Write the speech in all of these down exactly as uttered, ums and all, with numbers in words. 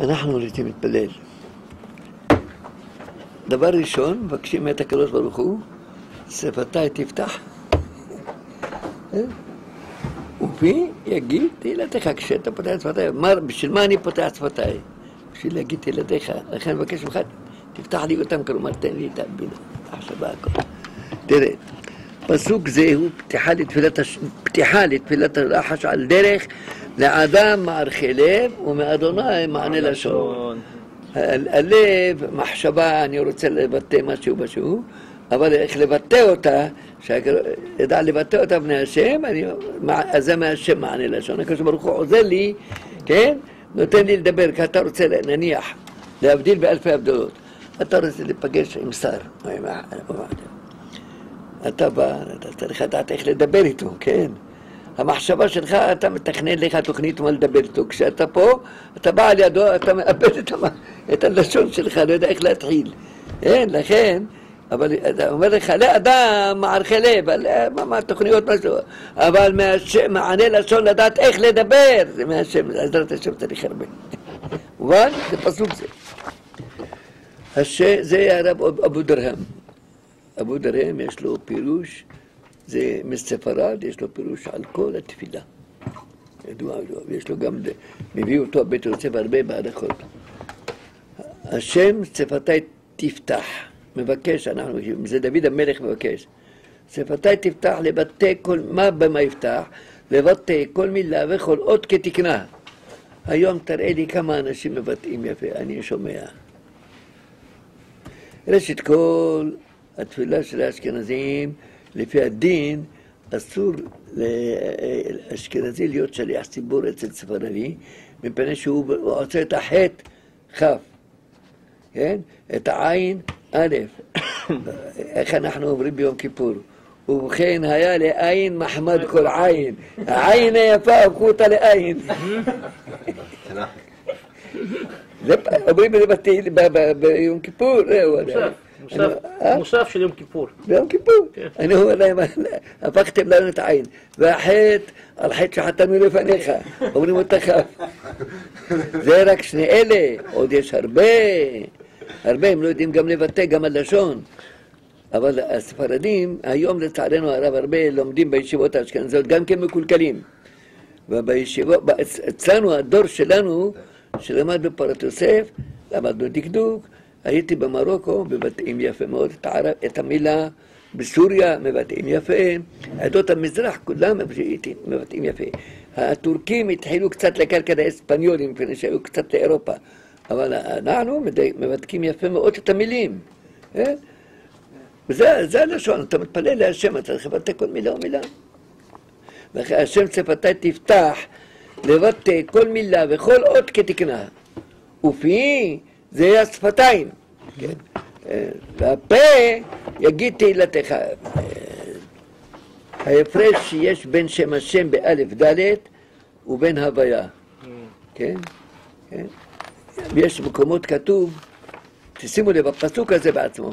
אנחנו רוצים להתפלל. דבר ראשון, מבקשים את הקדוש ברוך הוא, שפתיי תפתח, ופי יגיד תהילתך. כשאתה פותח את שפתיי, בשביל מה אני פותח את שפתיי? בשביל להגיד תהילתך. לכן מבקש ממך, תפתח לי אותם, כלומר תן לי את הבינה, החשבה הכל. תראה, פסוק זה הוא פתיחה לתפילת, פתיחה לתפילת הרחש על דרך לאדם מערכי לב ומאדוני מענה לשון. הלב, מחשבה, אני רוצה לבטא משהו משהו, אבל איך לבטא אותה, שידע לבטא אותה בני השם, אז זה מהשם מענה לשון. הקדוש ברוך הוא עוזר לי, כן? נותן לי לדבר, כי אתה רוצה נניח, להבדיל באלפי הבדלות. אתה רוצה לפגש עם שר, אתה בא, אתה צריך לדעת איך לדבר איתו, כן? המחשבה שלך, אתה מתכנן לך תוכנית מה לדבר איתו. כשאתה פה, אתה בא על ידו, אתה מאבד את, את הלשון שלך, לא יודע איך להתחיל. אין, לכן, אבל אתה אומר לך, לאדם מערכי לב, מה, מה תוכניות משהו, אבל מהשם, מענה לשון לדעת איך לדבר, זה מהשם, עזרת השם צריך הרבה. מובן? זה פסוק זה. הש... זה הרב אבו דרהם. אבו דרהם יש לו פירוש, זה מספרד, יש לו פירוש על כל התפילה. ידוע, יש לו גם, מביא אותו בית יוסף הרבה בהלכות. השם שפתיי תפתח, מבקש, אנחנו, זה דוד המלך מבקש. שפתיי תפתח לבטא כל, מה במה יפתח? לבטא כל מילה וכל אות כתקנה. היום תראה לי כמה אנשים מבטאים יפה, אני שומע. ראשית כל, התפילה של האשכנזים, לפי הדין, אסור לאשכנזי להיות שליח ציבור אצל ספרדי, מפני שהוא עושה את החטא כף, כן? את העין א', איך אנחנו אומרים ביום כיפור? ובכן היה לעין מחמד כל עין, העין היפה הפכו אותה לעין. אומרים את זה ביום כיפור, זהו. מוסף של יום כיפור. ביום כיפור. אני אומר להם, הפכתם לנו את העין. והחטא, על חטא שחטאנו לפניך, אומרים אותה כף. זה רק שני אלה, עוד יש הרבה, הרבה, הם לא יודעים גם לבטא, גם הלשון. אבל הספרדים, היום לצערנו הרב, הרבה לומדים בישיבות האשכנזיות, גם כן מקולקלים. ובישיבות, אצלנו, הדור שלנו, שלמד בפורת יוסף, למדנו דקדוק, הייתי במרוקו, מבטאים יפה מאוד את, הערב, את המילה, בסוריה מבטאים יפה, עדות המזרח כולם מבטאים יפה. הטורקים התחילו קצת לקרקד האספניולים, לפני שהיו קצת לאירופה, אבל אנחנו מבטאים יפה מאוד את המילים. אה? וזה זה הלשון, אתה מתפלל להשם, אתה צריך לבטא כל מילה ומילה. והשם שפתיי תפתח, לבטא כל מילה וכל אות כתקנה. ופי זה יהיה השפתיים, כן? והפה יגיד תהילתך. ההפרש שיש בין שם השם באלף ד' ובין הוויה, כן? כן? יש מקומות כתוב, תשימו לב, הפסוק הזה בעצמו,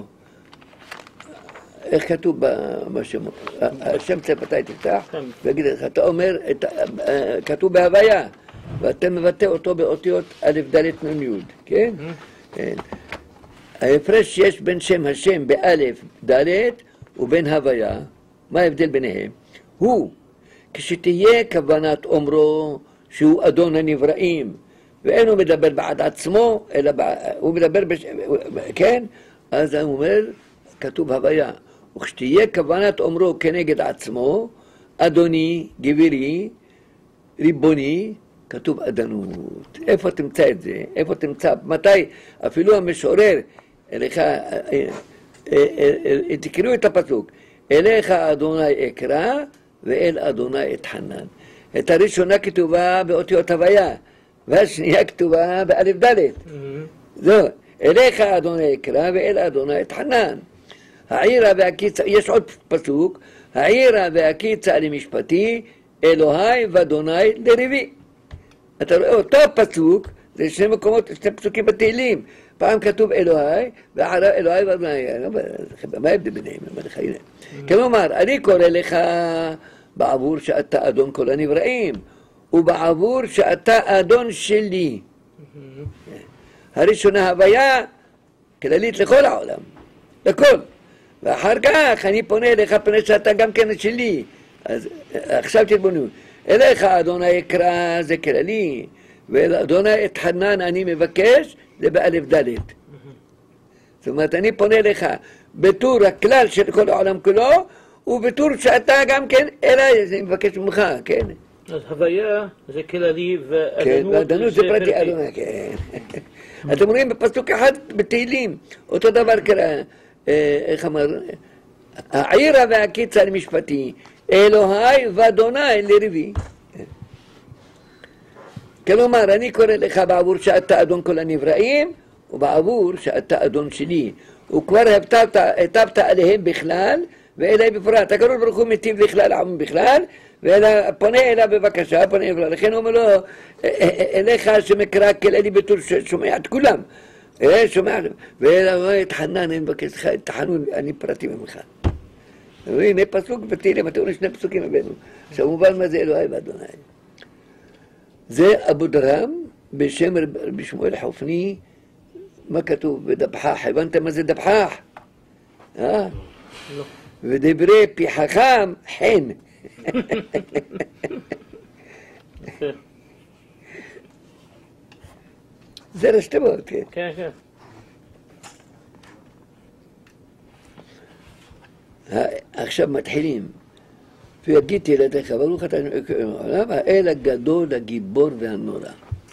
איך כתוב בשם, השם שפתיי תפתח, ויגיד לך, אתה אומר, כתוב בהוויה, ואתה מבטא אותו באותיות א' ד' נ' י', כן? כן. ההפרש שיש בין שם השם באלף ד' ובין הוויה, מה ההבדל ביניהם? הוא, כשתהיה כוונת אומרו שהוא אדון הנבראים, ואין הוא מדבר בעד עצמו, אלא הוא מדבר בשם, כן? אז הוא אומר, כתוב הוויה. וכשתהיה כוונת אומרו כנגד עצמו, אדוני, גבירי, ריבוני, כתוב אדנות. איפה תמצא את זה? איפה תמצא? מתי? אפילו המשורר, אליך, תקראו את הפסוק, אליך אדוני אקרא ואל אדוני אתחנן. את הראשונה כתובה באותיות הוויה, והשנייה כתובה באלף ד'. זהו, אליך אדוני אקרא ואל אדוני אתחנן. העירה והקיצה, יש עוד פסוק, העירה והקיצה למשפטי, אלוהי ואדוני לריבי. אתה רואה אותו פסוק, זה שני מקומות, שני פסוקים בתהילים. פעם כתוב אלוהי, ואחריו אלוהי ואדוני. מה ההבדל ביניהם? כלומר, אני קורא לך בעבור שאתה אדון כל הנבראים, ובעבור שאתה אדון שלי. הראשונה הוויה כללית לכל העולם, לכל. ואחר כך אני פונה אליך פני שאתה גם כן שלי. אז עכשיו תתבוננו. אליך אדוני אקרא זה כללי, ואדוני אתחנן אני מבקש זה באלף ד'. זאת אומרת אני פונה אליך בתור הכלל של כל העולם כולו, ובתור שאתה גם כן אליי, אני מבקש ממך, כן? אז הוויה זה כללי, כן, ואדנות זה פרטי, אדוני, כן. אתם רואים בפסוק אחד בתהילים, אותו דבר קרה, איך אמר, העירה והקיצה למשפטי, אלוהי ואדוני לריבי. כלומר, אני קורא לך בעבור שאתה אדון כל הנבראים, ובעבור שאתה אדון שלי. וכבר היטבת עליהם בכלל, ואליי בפרט. הקדוש ברוך הוא מיטיב לכלל העם בכלל, ופונה אליו בבקשה, פונה אליו. לכן הוא אומר לו, אליך שמקרא כללי בתור ששומע את כולם. שומע, ואליו אתחנן, אני מבקש לך, תחנון, אני פרטי ממך. הנה פסוק בתהילים, אתם רואים שני פסוקים הבאנו. עכשיו מובן מה זה אלוהי ואדוני. זה אבו דרם בשם רבי שמואל חופני, מה כתוב? בדבחח, הבנתם מה זה דבחח? אה? לא. ודברי פי חכם חן. זה ראשי תיבות, כן. כן, כן. עכשיו מתחילים. ויגיתי ילדיך, ברוך אתה העולם, האל הגדול, הגיבור והנורא.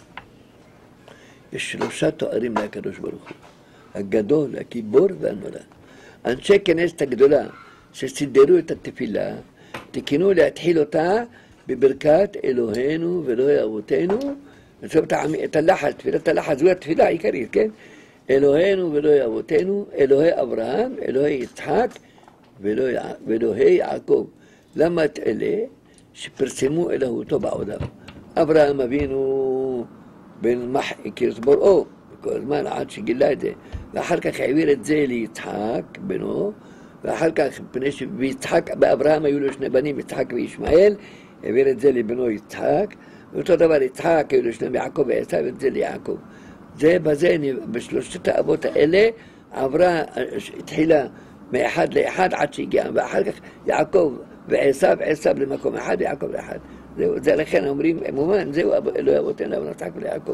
יש שלושה תוארים לקדוש ברוך הוא. הגדול, הגיבור והנורא. אנשי כנסת הגדולה שסידרו את התפילה, תקנו להתחיל אותה בברכת אלוהינו ואלוהי אבותינו, את הלחץ, תפילת הלחץ, זו התפילה העיקרית, כן? אלוהינו ואלוהי אבותינו, אלוהי אברהם, אלוהי יצחק ואלוהי יעקב. למה את אלה שפרסמו אלוהותו בעולם? אברהם אבינו בן מחי קירס בוראו, כל הזמן עד שגילה את זה, ואחר כך העביר את זה ליצחק בנו, ואחר כך, ביצחק, באברהם היו לו שני בנים, יצחק וישמעאל, העביר את זה לבנו יצחק, ואותו דבר יצחק, היו לו שני יעקב ועשיו, את זה ליעקב. זה בזה, בשלושת האבות האלה, עברה, התחילה מאחד לאחד עד שהגיע, ואחר כך יעקב ועשיו, עשיו למקום אחד ויעקב לאחד. זהו, זה לכן אומרים, מובן, זהו אלוהי אבותינו, אברהם יצחק וליעקב.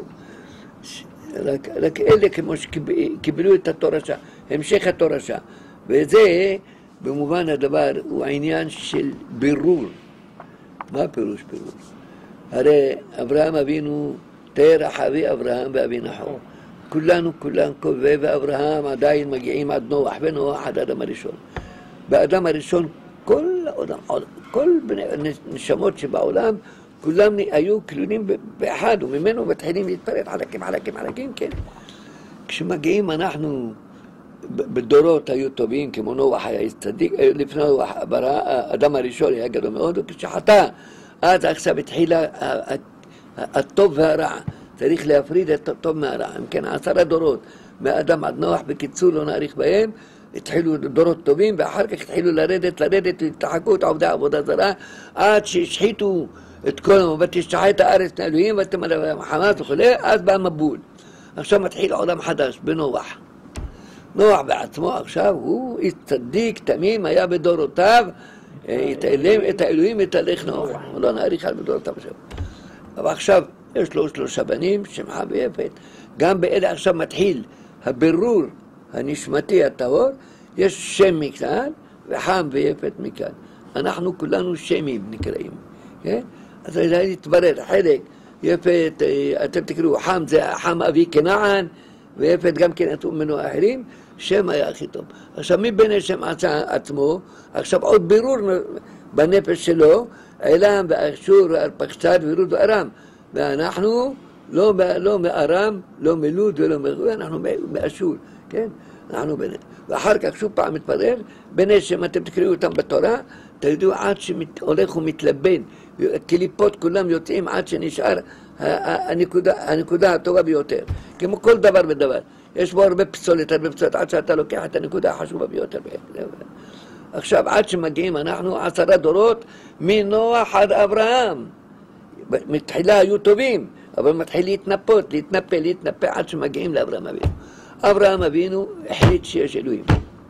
רק, רק אלה כמו שקיבלו את התורשה, המשך התורשה. וזה, במובן הדבר, הוא העניין של בירור. מה פירוש בירור? הרי אברהם אבינו, תרח אבי אברהם ואבי נחור. כולנו, כולנו, קובע ואברהם עדיין מגיעים עד נוח, ונוח עד האדם הראשון. באדם הראשון, כל העולם, כל נשמות שבעולם, כולם היו כלולים באחד, וממנו מתחילים להתפרט חלקים, חלקים, חלקים, כן. כשמגיעים אנחנו, בדורות היו טובים, כמו נוח היה צדיק, לפני נוח, האדם הראשון היה גדול מאוד, וכשחטא, אז עכשיו התחילה הטוב והרע. צריך להפריד את הטוב מהרע. אם כן, עשרה דורות, מאדם עד נוח, בקיצור לא נאריך בהם, התחילו דורות טובים, ואחר כך התחילו לרדת, לרדת, להתרחקו את עובדי עבודה זרה, עד שהשחיתו את כל המובט, ותשחט הארץ לאלוהים, ותמלא חמאס וכו', אז בא מבול. עכשיו מתחיל עולם חדש, בנוח. נוח בעצמו עכשיו הוא איש צדיק, תמים, היה בדורותיו, את האלוהים יתהלך נוח. לא נאריך על בדורותיו עכשיו. אבל עכשיו יש לו שלושה בנים, שמחה ויפת. גם באלה עכשיו מתחיל הבירור הנשמתי הטהור, יש שם מכאן וחם ויפת מכאן. אנחנו כולנו שמים נקראים, כן? אז זה יתברר, חלק יפת, אתם תקראו, חם זה חם אבי כנען, ויפת גם כן אתם ממנו אחרים, שם היה הכי טוב. עכשיו מי בין השם עשה עצמו, עכשיו עוד בירור בנפש שלו, עילם ואשור וארפחשד ורוד וארם, ואנחנו לא, לא מארם, לא מלוד ולא מלוד, אנחנו מאשור, כן? אנחנו בין... ואחר כך שוב פעם מתברר, בין השם אתם תקראו אותם בתורה, תדעו עד שהולך ומתלבן, קליפות כולם יוצאים עד שנשאר הנקודה, הנקודה הטובה ביותר. כמו כל דבר ודבר. יש בו הרבה פסולת, הרבה פסולת, עד שאתה לוקח את הנקודה החשובה ביותר. עכשיו, עד שמגיעים אנחנו עשרה דורות מנוח עד אברהם. מתחילה היו טובים, אבל מתחיל להתנפות, להתנפה, להתנפה עד שמגיעים לאברהם אבינו. אברהם אבינו החליט שיש אלוהים.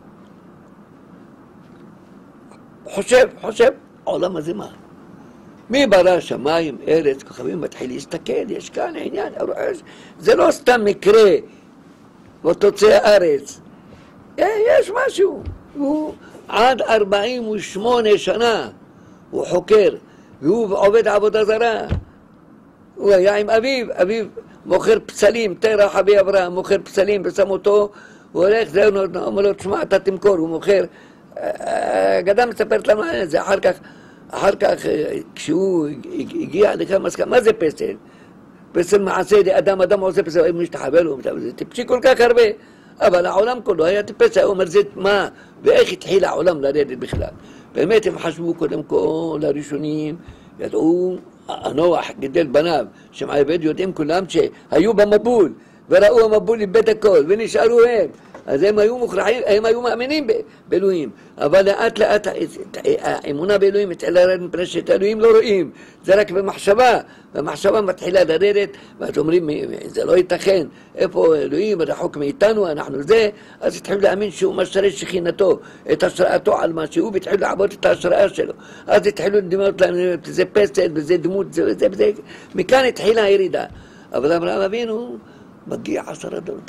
חושב, חושב, העולם הזה מה? מי ברא שמיים, ארץ, כוכבים, מתחיל להסתכל, יש כאן עניין, זה לא סתם מקרה, ותוצא הארץ. יש משהו, הוא עד ארבעים ושמונה שנה, הוא חוקר, והוא עובד עבודה זרה. הוא היה עם אביו, אביו מוכר פסלים, תרח אבי אברהם, מוכר פסלים ושם אותו, הוא הולך, זהו, אומר לו, תשמע, אתה תמכור, הוא מוכר. הגדה מספרת לנו על זה, אחר כך, אחר כך, כשהוא הגיע לכאן מסקנה, מה זה פסל? פסל מעשה, אדם, אדם עושה פסל, אם משתחווה לו, זה טיפשי כל כך הרבה, אבל העולם כולו היה טיפש, הוא אומר, זה מה, ואיך התחיל העולם לרדת בכלל? באמת הם חשבו קודם כל, הראשונים, ידעו, הנוח גידל בניו, שמעבד יודעים כולם שהיו במבול, וראו המבול איבד הכל, ונשארו הם. אז הם היו מוכרחים, הם היו מאמינים באלוהים, אבל לאט לאט האמונה באלוהים התחילה לרדת מפני שאת האלוהים לא רואים, זה רק במחשבה, והמחשבה מתחילה לרדת, ואז אומרים, זה לא ייתכן, איפה אלוהים, רחוק מאיתנו, אנחנו זה, אז התחילו להאמין שהוא משרה שכינתו, את השראתו על משהו, והתחילו לעבוד את ההשראה שלו, אז התחילו לדמות להם, זה פסל, וזה דמות, זה וזה, וזה, מכאן התחילה הירידה, אבל אברהם אבינו מגיע עשרה דורות.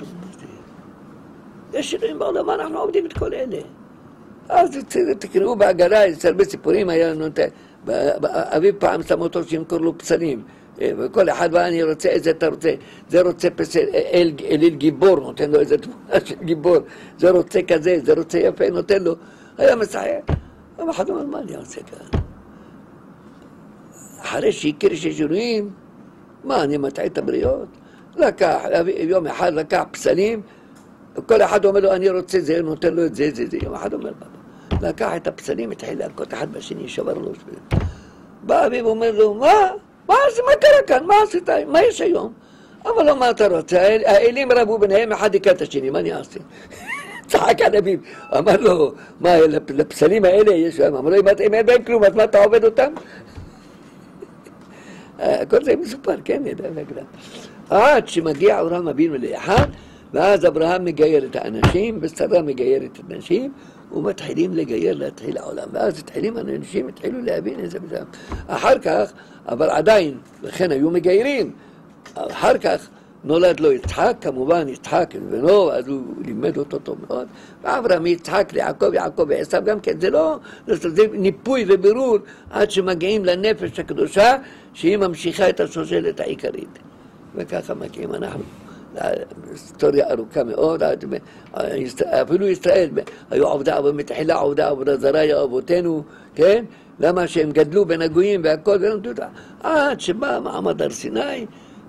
יש אלוהים בעולם, אנחנו עובדים את כל אלה. אז תקראו בהגדה, יש הרבה סיפורים, היה לנו, אביו פעם שם אותו שימכור לו פסלים, וכל אחד בא, אני רוצה איזה אתה רוצה, זה רוצה פסל, אליל גיבור, נותן לו איזה תמונה של גיבור, זה רוצה כזה, זה רוצה יפה, נותן לו, היה משחק. אבל אחד אומר, מה אני עושה כאן? אחרי שהכיר שיש אלוהים, מה, אני מטעה את הבריות? לקח, יום אחד לקח פסלים, כל אחד אומר לו, אני רוצה זה, נותן לו את זה, זה, זה. יום אחד אומר, בבא, לקח את הפסלים, התחיל להכות אחד בשני, שבר לו. בא אביו ואומר לו, מה? מה זה, מה קרה כאן? מה עשית? מה יש היום? אבל לא, מה אתה רוצה? האלים רבו ביניהם, אחד הכת השני, מה אני אעשה? צחק על אביו, אמר לו, מה, לפסלים האלה יש להם? אמר לו, אם אין בהם כלום, אז מה אתה עובד אותם? כל זה מסופר, כן, ידע להגדם. עד שמגיע אברהם אבינו לאחד, ואז אברהם מגייר את האנשים, ושרה מגיירת את האנשים, ומתחילים לגייר להתחיל העולם. ואז התחילים האנשים, התחילו להבין איזה בזה. אחר כך, אבל עדיין, לכן היו מגיירים. אחר כך נולד לו יצחק, כמובן יצחק בנו, אז הוא לימד אותו טוב מאוד. ואברהם יצחק ליעקב, יעקב ועשיו גם כן. זה לא, זה ניפוי ובירור עד שמגיעים לנפש הקדושה, שהיא ממשיכה את השושלת העיקרית. וככה מגיעים אנחנו. היסטוריה ארוכה מאוד, אפילו ישראל, היו עובדה, מתחילה עובדה, עבודה זרה, היו אבותינו, כן? למה שהם גדלו בין הגויים והכל, עד שבא מעמד הר סיני,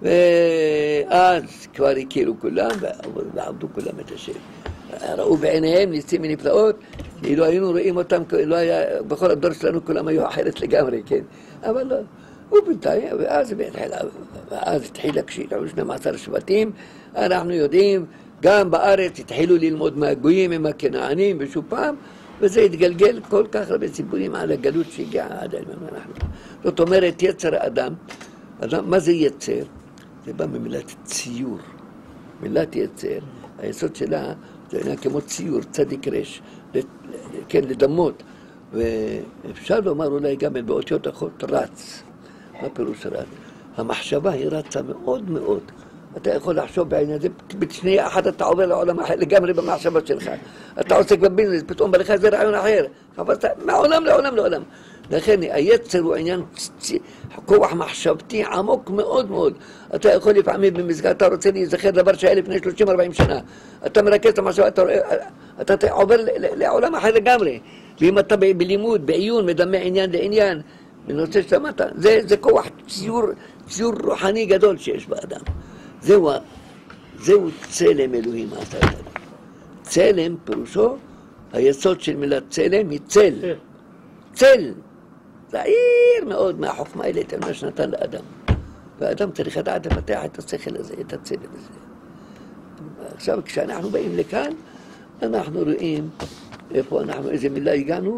ואז כבר הכירו כולם, ועבדו כולם את השם. ראו בעיניהם ניסים ונפלאות, לא היינו רואים אותם, לא היה, בכל הדור שלנו כולם היו אחרת לגמרי, כן? אבל לא. ובינתיים, ואז, ואז התחיל להקשיב, היו שנים עשר שבטים, אנחנו יודעים, גם בארץ התחילו ללמוד מהגויים עם הכנענים ושוב פעם, וזה התגלגל כל כך הרבה סיפורים על הגלות שהגיעה עד היום אנחנו. זאת אומרת, יצר האדם, אדם, מה זה יצר? זה בא ממילת ציור, מילת יצר, היסוד שלה זה היה כמו ציור, צדיק רש, כן, לדמות, ואפשר לומר אולי גם באותיות אחרות רץ. מה פירוש רץ? המחשבה היא רצה מאוד מאוד. אתה יכול לחשוב בעניין הזה, בשנייה אחת אתה עובר לעולם אחר לגמרי במחשבה שלך. אתה עוסק בביזנס, פתאום בא לך איזה רעיון אחר. חפשת מעולם לעולם לעולם. לכן היצר הוא עניין כוח מחשבתי עמוק מאוד מאוד. אתה יכול לפעמים במסגרת, אתה רוצה להיזכר דבר שהיה לפני שלושים ארבעים שנה. אתה מרכז את המחשבה, אתה, אתה עובר לעולם אחר לגמרי. ואם אתה בלימוד, בעיון, מדמה עניין לעניין, בנושא ששמעת, זה, זה כוח ציור, ציור רוחני גדול שיש באדם. זהו, זהו צלם אלוהים עשה את זה. צלם פירושו, היסוד של מילת צלם היא צל. צל. זעיר מאוד מהחוכמה האלית, מה שנתן לאדם. והאדם צריך לדעת לפתח את השכל הזה, את הצלם הזה. עכשיו, כשאנחנו באים לכאן, אנחנו רואים איפה אנחנו, איזה מילה הגענו.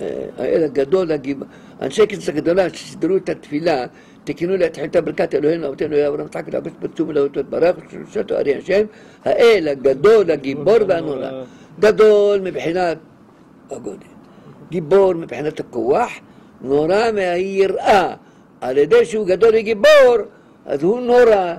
האל הגדול, הגיבור. אנשי כנסת הגדולה שסידרו את התפילה, תקינו לה תחילתה ברכת אלוהינו אבותינו אלוהי אברהם יצחק ויעקב בצום ולהודות וברך ושלושתו ארי השם, האל הגדול, הגיבור והנורא. גדול מבחינת הגודל, גיבור מבחינת הכוח, נורא מהיראה. על ידי שהוא גדול וגיבור, אז הוא נורא.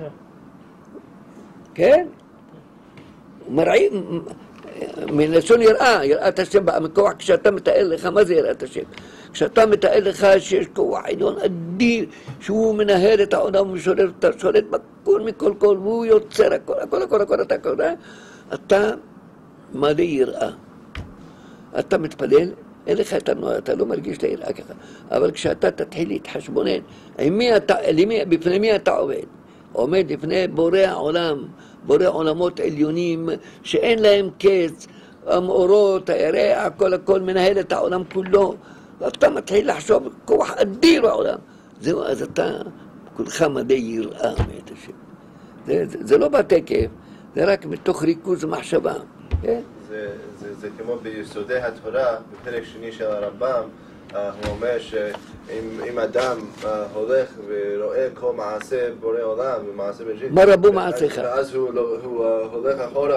כן? מראים, מלשון יראה, יראת השם באה מכוח, כשאתה מתאר לך, מה זה יראת השם? כשאתה מתאר לך שיש כוח עליון אדיר, שהוא מנהל את העולם ושולט בכל מכל כל, והוא יוצר הכל, הכל, הכל, הכל, אתה קורא, אתה מלא יראה. אתה מתפלל, אין לך את הנוער, אתה לא מרגיש את היראה ככה. אבל כשאתה תתחיל להתחשבונן, בפני מי אתה עובד? עומד לפני בורא העולם, בורא עולמות עליונים שאין להם קץ, המאורות, הירח, הכל הכל מנהל את העולם כולו, ואתה מתחיל לחשוב כוח אדיר בעולם. זהו, אז אתה כולך מדי יראה מאת השם. זה, זה, זה לא בתקף, זה רק מתוך ריכוז מחשבה. כן? זה, זה, זה כמו ביסודי התורה, בפרק שני של הרמב"ם, הוא אומר שאם אדם הולך ורואה כל מעשה בורא עולם ומעשה בראשית, מה רבו מעשיך? ואז הוא הולך אחורה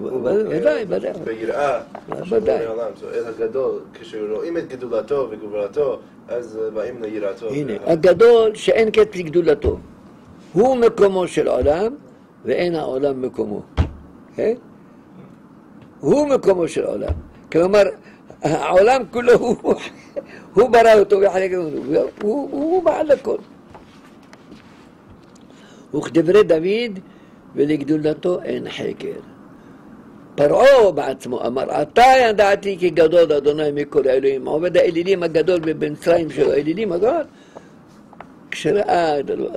ביראה של בורא עולם, אל הגדול, כשרואים את גדולתו וגבורתו, אז באים ליראתו. הנה, הגדול שאין קץ לגדולתו, הוא מקומו של עולם ואין העולם מקומו. הוא מקומו של עולם, כלומר העולם כולו הוא, הוא ברא אותו וחלק אותו, הוא, הוא בעל הכל. וכדברי דוד ולגדולתו אין חקר. פרעה בעצמו אמר, עתה ידעתי כי גדול אדוני מכל האלוהים, עובד האלילים הגדול במצרים שלו, האלילים הגדול, כשראה,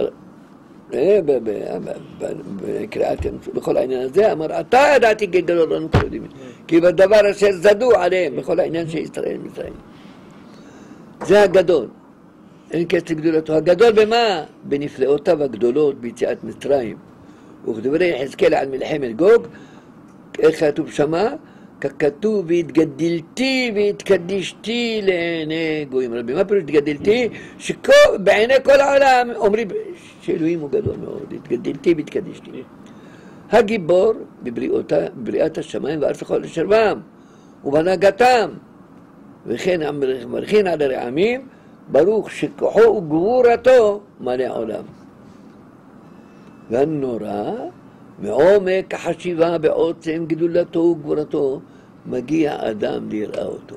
בקריאת בכל העניין הזה, אמר, עתה ידעתי כי גדול אדוני מכל האלוהים, כי בדבר אשר זדו עליהם, בכל העניין של ישראל מצרים. זה הגדול, אין קץ לגדולתו. הגדול במה? בנפלאותיו הגדולות ביציאת מצרים. וכדברי יחזקאל על מלחמת גוג, איך כתוב שמה? ככתוב והתגדלתי והתקדישתי לעיני גויים רבים. מה פירוש התגדלתי? שבעיני כל העולם אומרים שאלוהים הוא גדול מאוד. התגדלתי והתקדישתי. הגיבור בבריאת השמיים והארץ וכל אשר בם ובהנהגתם, וכן המלכין על הרעמים, ברוך שכוחו וגבורתו מלא עולם. והנורא מעומק החשיבה בעוצם גדולתו וגבורתו מגיע אדם לראה אותו.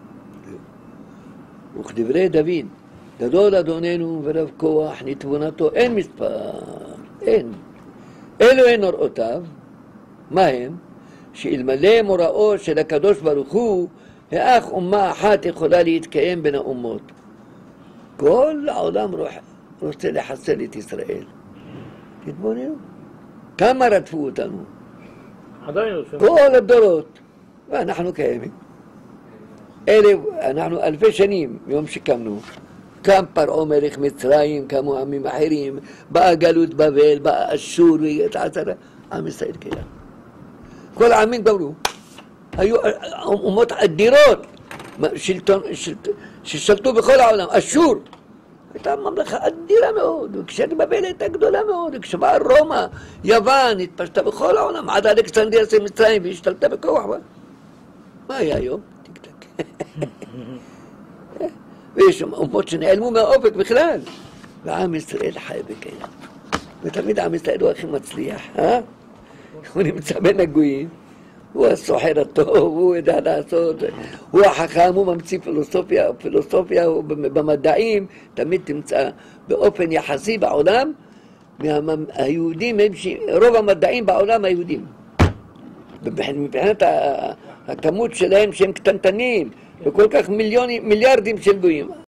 וכדברי דוד, גדול אדוננו ורב כוח נתבונתו אין מספר, אין. אלו הן נוראותיו, מה הם? שאלמלא מוראו של הקדוש ברוך הוא, האח אומה אחת יכולה להתקיים בין האומות. כל העולם רוצה לחסל את ישראל. תתבוננו. כמה רדפו אותנו? עדיין כל הדורות. ואנחנו קיימים. אלה, אנחנו אלפי שנים מיום שקמנו. קם פרעה מלך מצרים, קמו עמים אחרים, באה גלות בבל, באה אשור, עם ישראל קיים. כל העמים גמרו. היו אומות אדירות ששלטו בכל העולם. אשור הייתה ממלכה אדירה מאוד, וכשבבל הייתה גדולה מאוד, וכשבאה רומא, יוון, התפשטה בכל העולם, עד אלכסנדריה של מצרים, והשתלטה בכוח. מה היה היום? טיק-טק. ויש אומות שנעלמו מהאופק בכלל, ועם ישראל חי וקיים. ותמיד עם ישראל הוא הכי מצליח, אה? הוא נמצא בין הגויים, הוא הסוחר הטוב, הוא יודע לעשות, הוא החכם, הוא ממציא פילוסופיה, פילוסופיה במדעים, תמיד תמצא באופן יחסי בעולם, היהודים הם, רוב המדעים בעולם היהודים. מבחינת הכמות שלהם שהם קטנטנים, וכל כך מיליונים, מיליארדים של גויים.